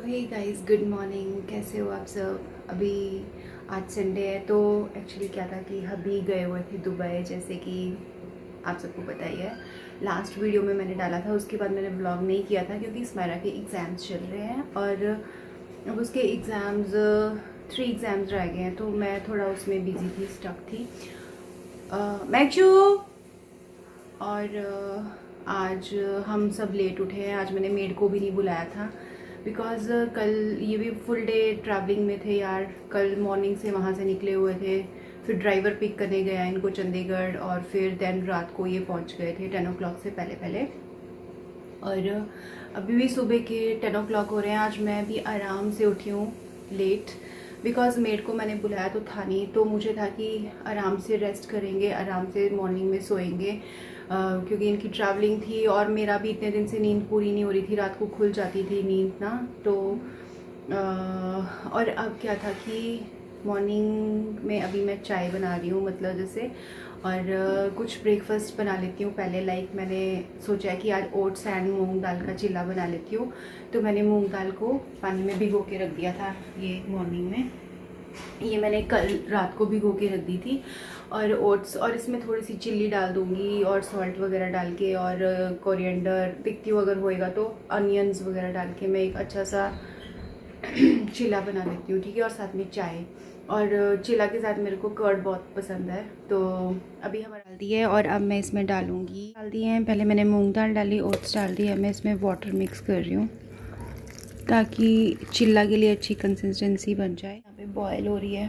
Hey guys, good morning. कैसे हो आप सब? अभी आज संडे है तो एक्चुअली क्या था कि अभी गए हुए थे दुबई, जैसे कि आप सबको पता ही है। लास्ट वीडियो में मैंने डाला था, उसके बाद मैंने व्लॉग नहीं किया था क्योंकि स्मायरा के एग्ज़ाम्स चल रहे हैं और अब उसके एग्ज़ाम्स 3 एग्ज़ाम्स रह गए हैं, तो मैं थोड़ा उसमें बिज़ी थी, स्टक थी। मैक्शू और आज हम सब लेट उठे हैं। आज मैंने मेड को भी नहीं बुलाया था बिकॉज़ कल ये भी फुल डे ट्रैवलिंग में थे यार। कल मॉर्निंग से वहाँ से निकले हुए थे, फिर ड्राइवर पिक करने गया इनको चंडीगढ़ और फिर देन रात को ये पहुँच गए थे 10 o'clock से पहले पहले। और अभी भी सुबह के 10 o'clock हो रहे हैं। आज मैं भी आराम से उठी हूँ लेट बिकॉज़ मेड को मैंने बुलाया तो था नहीं, तो मुझे था कि आराम से रेस्ट करेंगे, आराम से मॉर्निंग में सोएंगे क्योंकि इनकी ट्रैवलिंग थी और मेरा भी इतने दिन से नींद पूरी नहीं हो रही थी, रात को खुल जाती थी नींद ना। तो और अब क्या था कि मॉर्निंग में अभी मैं चाय बना रही हूँ, मतलब जैसे, और कुछ ब्रेकफास्ट बना लेती हूँ पहले। लाइक मैंने सोचा है कि आज ओट्स एंड मूंग दाल का चिल्ला बना लेती हूँ, तो मैंने मूंग दाल को पानी में भिगो के रख दिया था ये मॉर्निंग में। ये मैंने कल रात को भिगो के रख दी थी। और ओट्स, और इसमें थोड़ी सी चिल्ली डाल दूँगी और सॉल्ट वगैरह डाल के, और कोरिएंडर देखती हूँ अगर होएगा तो अनियंस वगैरह डाल के मैं एक अच्छा सा चिल्ला बना लेती हूँ, ठीक है। और साथ में चाय, और चिल्ला के साथ मेरे को कर्ड बहुत पसंद है। तो अभी हमारा डाल दी है और अब मैं इसमें डाल दिए हैं। पहले मैंने मूंग दाल डाली, ओट्स डाल दिए, मैं इसमें वाटर मिक्स कर रही हूँ ताकि चिल्ला के लिए अच्छी कंसिस्टेंसी बन जाए। यहाँ पे बॉयल हो रही है।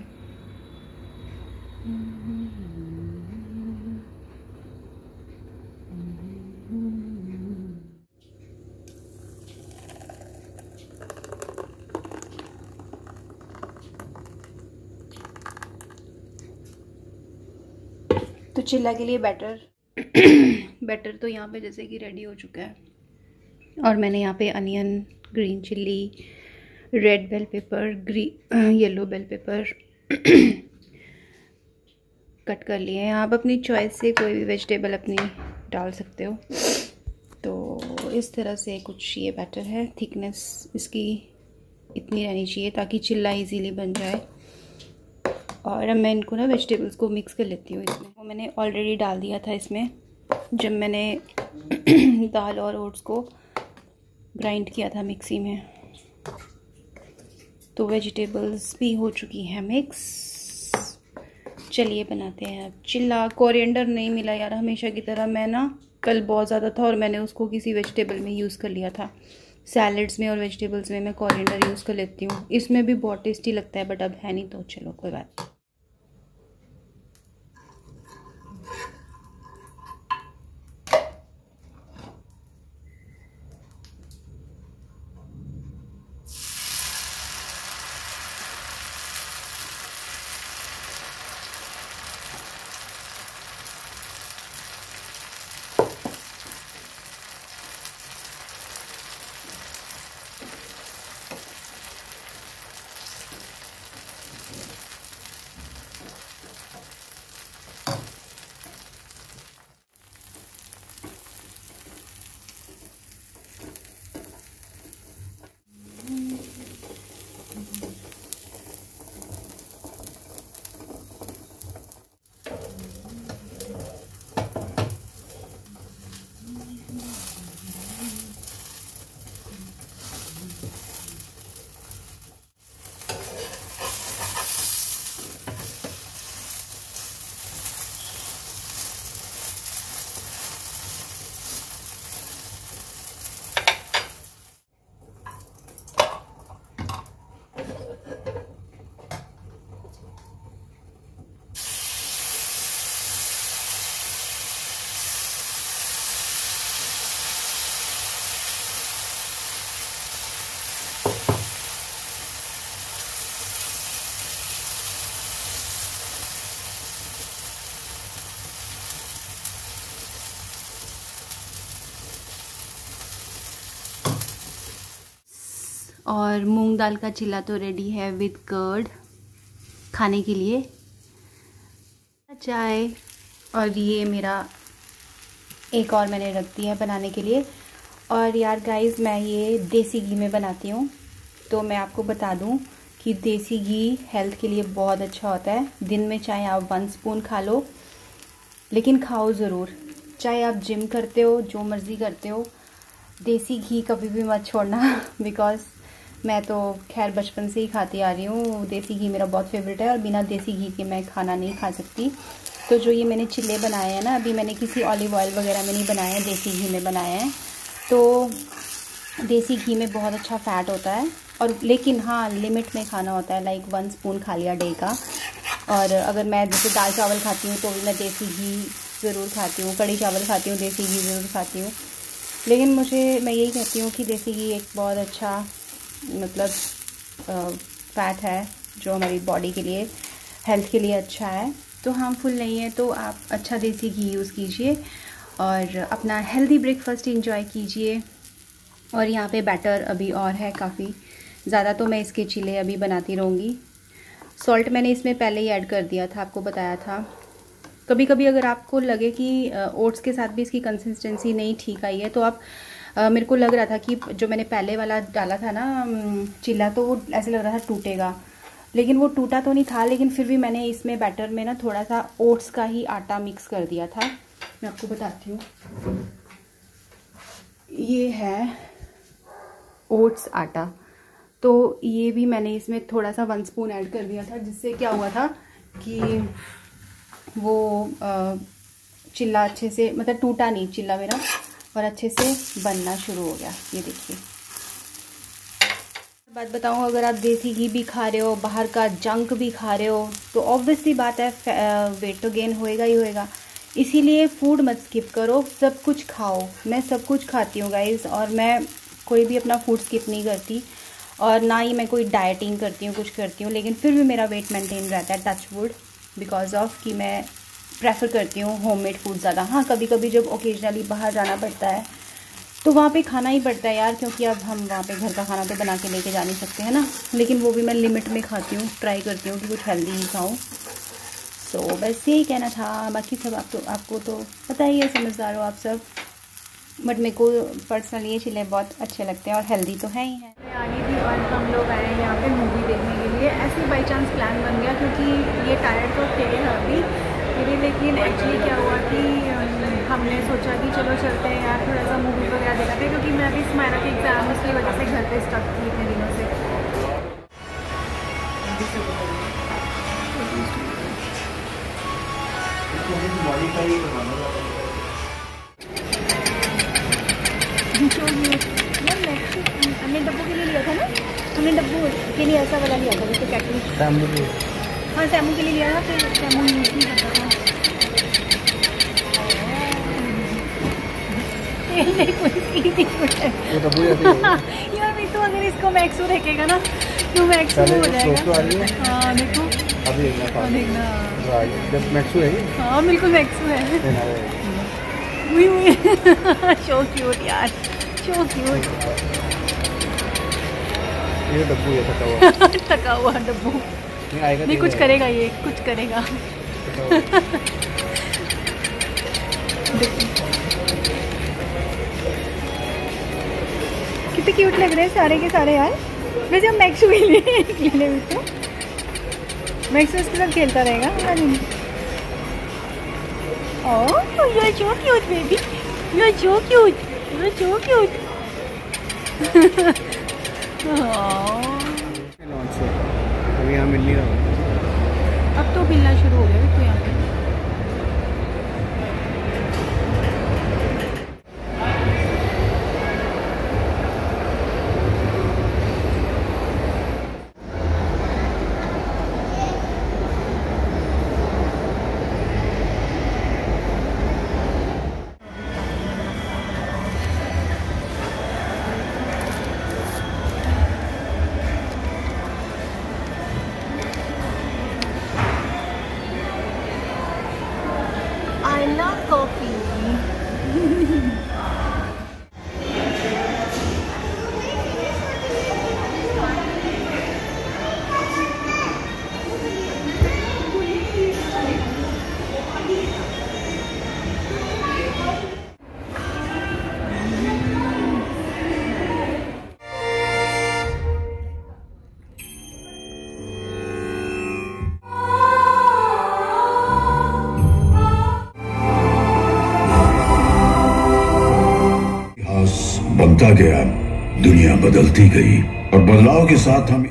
तो चिल्ला के लिए बैटर तो यहाँ पे जैसे कि रेडी हो चुका है। और मैंने यहाँ पे onion, green chilli, red bell pepper, yellow bell pepper cut कर लिए हैं। आप अपनी चॉइस से कोई भी वेजिटेबल अपनी डाल सकते हो। तो इस तरह से कुछ ये बैटर है। थिकनेस इसकी इतनी रहनी चाहिए ताकि चिल्ला इजीली बन जाए। और अब मैं इनको ना वेजिटेबल्स को मिक्स कर लेती हूँ इसमें। वो मैंने ऑलरेडी डाल दिया था इसमें जब मैंने दाल और ओट्स को ग्राइंड किया था मिक्सी में। तो वेजिटेबल्स भी हो चुकी हैं मिक्स। चलिए बनाते हैं अब चिल्ला। कोरिएंडर नहीं मिला यार, हमेशा की तरह। मैं ना कल बहुत ज़्यादा था और मैंने उसको किसी वेजिटेबल में यूज़ कर लिया था। सैलड्स में और वेजिटेबल्स में मैं कोरिएंडर यूज़ कर लेती हूँ। इसमें भी बहुत टेस्टी लगता है, बट अब है नहीं तो चलो कोई बात नहीं। और मूंग दाल का चिल्ला तो रेडी है विद कर्ड खाने के लिए। चाय, और ये मेरा एक और मैंने रख दी है बनाने के लिए। और यार गाइस, मैं ये देसी घी में बनाती हूँ, तो मैं आपको बता दूं कि देसी घी हेल्थ के लिए बहुत अच्छा होता है। दिन में चाहे आप 1 स्पून खा लो, लेकिन खाओ ज़रूर। चाहे आप जिम करते हो, जो मर्ज़ी करते हो, देसी घी कभी भी मत छोड़ना। बिकॉज़ मैं तो खैर बचपन से ही खाती आ रही हूँ, देसी घी मेरा बहुत फेवरेट है और बिना देसी घी के मैं खाना नहीं खा सकती। तो जो ये मैंने चिल्ले बनाए हैं ना, अभी मैंने किसी ऑलिव ऑयल वगैरह में नहीं बनाए हैं, देसी घी में बनाए हैं। तो देसी घी में बहुत अच्छा फ़ैट होता है, और लेकिन हाँ लिमिट में खाना होता है। लाइक 1 स्पून खा लिया डे का। और अगर मैं जैसे दाल चावल खाती हूँ तो भी मैं देसी घी ज़रूर खाती हूँ, कड़ी चावल खाती हूँ देसी घी ज़रूर खाती हूँ। लेकिन मैं यही कहती हूँ कि देसी घी एक बहुत अच्छा मतलब फ़ैट है जो हमारी बॉडी के लिए, हेल्थ के लिए अच्छा है। तो हार्मफुल नहीं है, तो आप अच्छा देसी घी यूज़ कीजिए और अपना हेल्दी ब्रेकफास्ट एंजॉय कीजिए। और यहाँ पे बैटर अभी और है काफ़ी ज़्यादा, तो मैं इसके चिल्ले अभी बनाती रहूँगी। सॉल्ट मैंने इसमें पहले ही ऐड कर दिया था, आपको बताया था। कभी कभी अगर आपको लगे कि ओट्स के साथ भी इसकी कंसिस्टेंसी नहीं ठीक आई है, तो आप मेरे को लग रहा था कि जो मैंने पहले वाला डाला था ना चिल्ला, तो वो ऐसे लग रहा था टूटेगा, लेकिन वो टूटा तो नहीं था। लेकिन फिर भी मैंने इसमें बैटर में ना थोड़ा सा ओट्स का ही आटा मिक्स कर दिया था। मैं आपको बताती हूँ, ये है ओट्स आटा। तो ये भी मैंने इसमें थोड़ा सा 1 स्पून ऐड कर दिया था, जिससे क्या हुआ था कि वो चिल्ला अच्छे से, मतलब टूटा नहीं चिल्ला मेरा, और अच्छे से बनना शुरू हो गया। ये देखिए, बात बताऊँ, अगर आप देसी घी भी खा रहे हो, बाहर का जंक भी खा रहे हो, तो ऑब्वियसली बात है वेट तो गेन होएगा ही होएगा। इसीलिए फूड मत स्किप करो, सब कुछ खाओ। मैं सब कुछ खाती हूँ गाइस, और मैं कोई भी अपना फूड स्किप नहीं करती, और ना ही मैं कोई डाइटिंग करती हूँ, कुछ करती हूँ। लेकिन फिर भी मेरा वेट मेंटेन रहता है, टच वुड, बिकॉज ऑफ कि मैं प्रेफर करती हूँ होममेड फूड ज़्यादा। हाँ, कभी कभी जब ओकेजनली बाहर जाना पड़ता है तो वहाँ पे खाना ही पड़ता है यार, क्योंकि अब हम वहाँ पे घर का खाना तो बना के लेके जा नहीं सकते हैं ना। लेकिन वो भी मैं लिमिट में खाती हूँ, ट्राई करती हूँ कि कुछ हेल्दी ही खाऊँ। सो बस यही कहना था, बाकी सब आपको तो पता ही है, समझदार हो आप सब। बट मेरे को पर्सनली ये चिल्ले बहुत अच्छे लगते हैं और हेल्दी तो है ही है। मैं आ गई थी और हम लोग आए हैं यहाँ पे मूवी देखने के लिए। ऐसे बाई चांस प्लान बन गया, क्योंकि ये टायर्ड तो थे अभी मेरे, लेकिन एक्चुअली क्या हुआ कि हमने सोचा कि चलो चलते हैं यार, थोड़ा सा मूवी वगैरह देखते हैं, क्योंकि मैं अभी स्माइरा के एग्ज़ाम उसकी वजह से घर पे स्टक थी इतने दिनों से। हमने डब्बू के लिए लिया था ना, हमने डब्बू के लिए ऐसा वाला लिया था जैसे कैटली। हाँ, सैमू के लिए लिया था, फिर सैमू यूज़ नहीं करता था। यार मैं तो अगर इसको मैक्सू देखेगा ना तो मैक्सू हो जाएगा। हाँ देखो, अभी देखना जब मैक्सू है। हाँ बिल्कुल मैक्सू है। सो क्यूट यार, सो क्यूट। ये डब्बू है, थका हुआ थका हुआ डब्बू। नहीं कुछ करेगा, ये कुछ करेगा। कितने क्यूट लग रहे हैं सारे के सारे यार। वैसे हम मैक्सू के लिए तो मैक्सू इसके साथ खेलता रहेगा। Oh you are so cute baby, you are so cute, you are so cute. अभी यहाँ मिल नहीं रहा, अब तो मिलना शुरू हो गया तो यहाँ पे। बनता गया, दुनिया बदलती गई और बदलाव के साथ हम।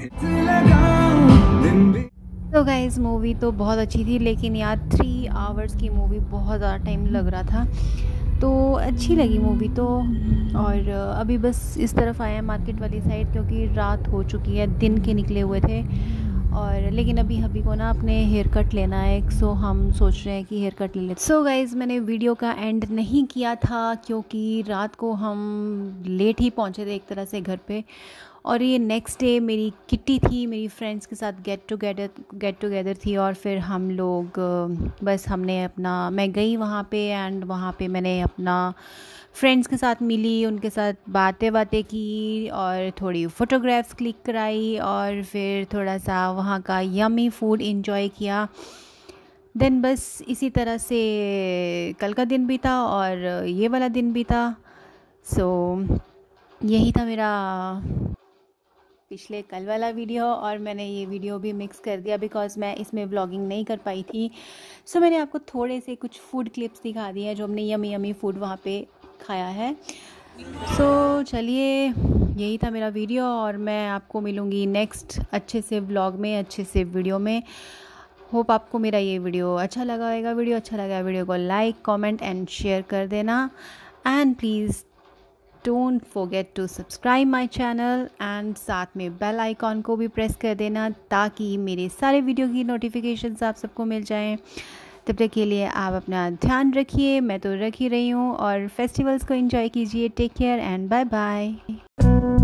तो गाइस मूवी तो बहुत अच्छी थी, लेकिन यार 3 आवर्स की मूवी बहुत ज़्यादा टाइम लग रहा था, तो अच्छी लगी मूवी तो। और अभी बस इस तरफ आए हैं मार्केट वाली साइड, क्योंकि रात हो चुकी है, दिन के निकले हुए थे। और लेकिन अभी को ना अपने हेयर कट लेना है, सो हम सोच रहे हैं कि हेयर कट ले लेते। सो गाइज़ मैंने वीडियो का एंड नहीं किया था, क्योंकि रात को हम लेट ही पहुंचे थे एक तरह से घर पे। और ये नेक्स्ट डे मेरी किट्टी थी, मेरी फ्रेंड्स के साथ गेट टुगेदर थी। और फिर हम लोग बस हमने अपना, मैं गई वहाँ पे, एंड वहाँ पे मैंने अपना फ्रेंड्स के साथ मिली, उनके साथ बातें की और थोड़ी फ़ोटोग्राफ्स क्लिक कराई, और फिर थोड़ा सा वहाँ का यमी फूड एंजॉय किया। देन बस इसी तरह से कल का दिन बीता और ये वाला दिन बीता। सो यही था मेरा पिछले कल वाला वीडियो, और मैंने ये वीडियो भी मिक्स कर दिया बिकॉज़ मैं इसमें व्लॉगिंग नहीं कर पाई थी। सो मैंने आपको थोड़े से कुछ फूड क्लिप्स दिखा दिए हैं जो हमने यमी फूड वहाँ पे खाया है। सो चलिए, यही था मेरा वीडियो, और मैं आपको मिलूँगी नेक्स्ट अच्छे से व्लॉग में, अच्छे से वीडियो में। होप आपको मेरा ये वीडियो अच्छा लगा होगा। वीडियो अच्छा लगा वीडियो को लाइक, कमेंट एंड शेयर कर देना, and please don't forget to subscribe my channel, and साथ में बेल आइकॉन को भी प्रेस कर देना, ताकि मेरे सारे वीडियो की नोटिफिकेशंस आप सबको मिल जाएं। तब तक के लिए आप अपना ध्यान रखिए, मैं तो रख ही रही हूँ, और फेस्टिवल्स को एंजॉय कीजिए। Take care and bye bye.